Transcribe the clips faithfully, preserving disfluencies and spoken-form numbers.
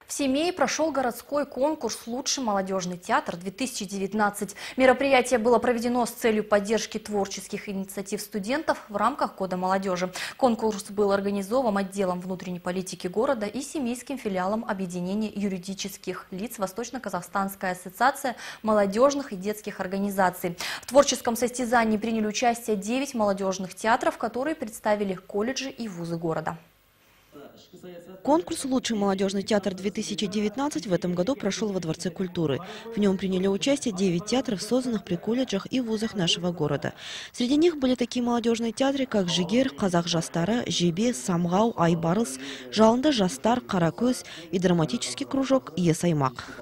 В Семее прошел городской конкурс «Лучший молодежный театр-две тысячи девятнадцать». Мероприятие было проведено с целью поддержки творческих инициатив студентов в рамках Года молодежи. Конкурс был организован отделом внутренней политики города и семейским филиалом объединения юридических лиц Восточно-Казахстанская ассоциация молодежных и детских организаций. В творческом состязании приняли участие девять молодежных театров, которые представили колледжи и вузы города. Конкурс «Лучший молодежный театр-две тысячи девятнадцать» в этом году прошел во Дворце культуры. В нем приняли участие девять театров, созданных при колледжах и вузах нашего города. Среди них были такие молодежные театры, как «Жигер», «Казах жастары», «Жебе», «Самғау», «Айбарыс», «Жалынды жастар», «Қаракөз» и драматический кружок «Есаймақ».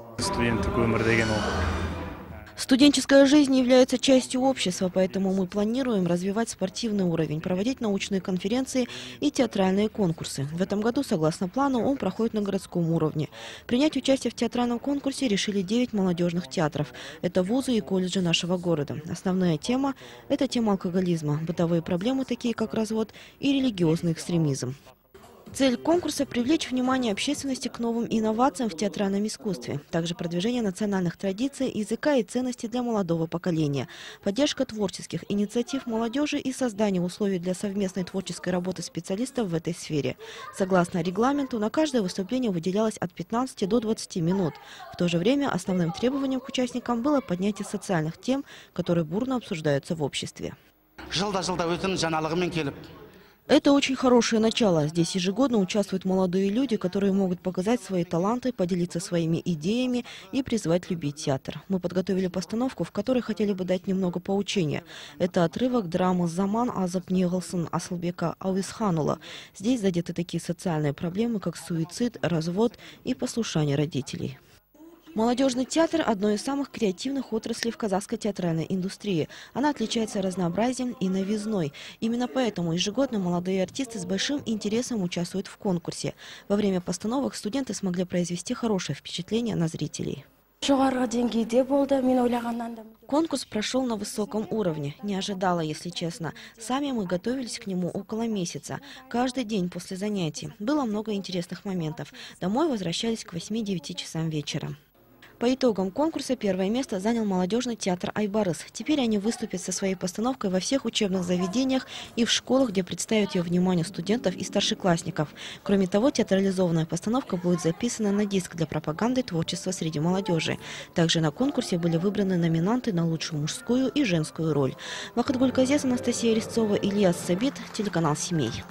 Студенческая жизнь является частью общества, поэтому мы планируем развивать спортивный уровень, проводить научные конференции и театральные конкурсы. В этом году, согласно плану, он проходит на городском уровне. Принять участие в театральном конкурсе решили девять молодежных театров. Это вузы и колледжи нашего города. Основная тема – это тема алкоголизма, бытовые проблемы, такие как развод, и религиозный экстремизм. Цель конкурса – привлечь внимание общественности к новым инновациям в театральном искусстве, также продвижение национальных традиций, языка и ценностей для молодого поколения, поддержка творческих инициатив молодежи и создание условий для совместной творческой работы специалистов в этой сфере. Согласно регламенту, на каждое выступление выделялось от пятнадцати до двадцати минут. В то же время основным требованием к участникам было поднятие социальных тем, которые бурно обсуждаются в обществе. Это очень хорошее начало. Здесь ежегодно участвуют молодые люди, которые могут показать свои таланты, поделиться своими идеями и призвать любить театр. Мы подготовили постановку, в которой хотели бы дать немного поучения. Это отрывок драмы «Заман азап неғылсын» Асылбека Ауисханула. Здесь задеты такие социальные проблемы, как суицид, развод и послушание родителей. Молодежный театр – одно из самых креативных отраслей в казахской театральной индустрии. Она отличается разнообразием и новизной. Именно поэтому ежегодно молодые артисты с большим интересом участвуют в конкурсе. Во время постановок студенты смогли произвести хорошее впечатление на зрителей. Конкурс прошел на высоком уровне. Не ожидала, если честно. Сами мы готовились к нему около месяца. Каждый день после занятий. Было много интересных моментов. Домой возвращались к восьми-девяти часам вечера. По итогам конкурса первое место занял молодежный театр «Айбарыс». Теперь они выступят со своей постановкой во всех учебных заведениях и в школах, где представят ее вниманию студентов и старшеклассников. Кроме того, театрализованная постановка будет записана на диск для пропаганды творчества среди молодежи. Также на конкурсе были выбраны номинанты на лучшую мужскую и женскую роль. Вахатгуль Казес, Анастасия Резцова, Ильяс Сабит, телеканал «Семей».